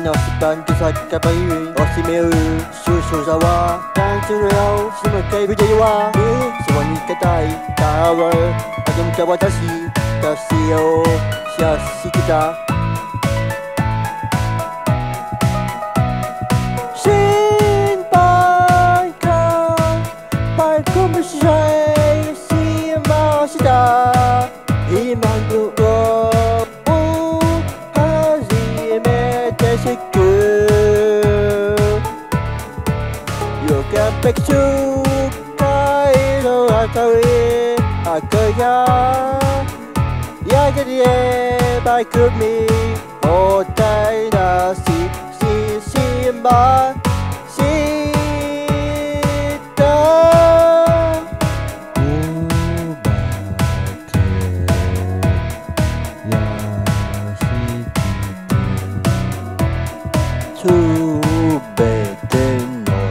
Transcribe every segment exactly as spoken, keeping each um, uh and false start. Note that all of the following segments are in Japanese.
のスパンと酒場におしめる収集者は感じるよその警備ではそうにかたいタワーあどんか私がしようしやしきた心配かバイクもしないしました今の完璧中海のあたり赤ややけにバイクにもったいなしししましたうまくやしてすべて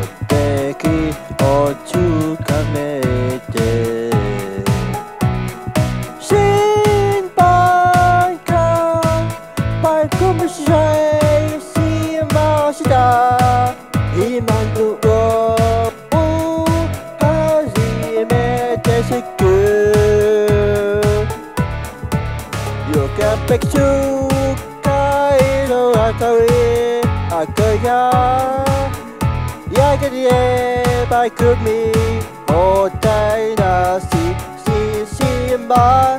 をつかめて心配かバイクもしないしました今のを初めて知るよ完璧中海のあたり赤ややけにバイクにもったいなしししま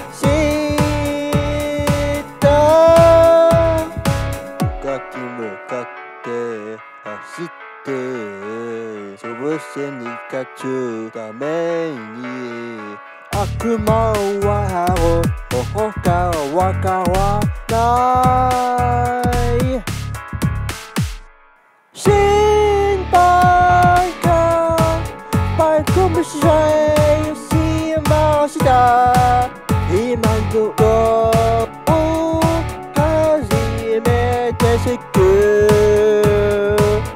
した向き向かって走って潰しに勝つために悪魔は他わからない心配かバイクもしないしました今のを初めて知る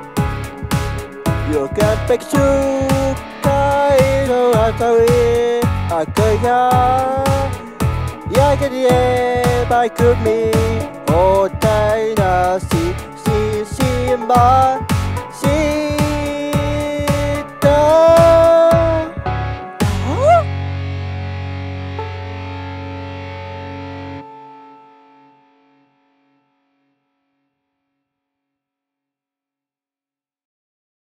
よ完璧中海のあたり赤ややけにバイクにもったいなしししまし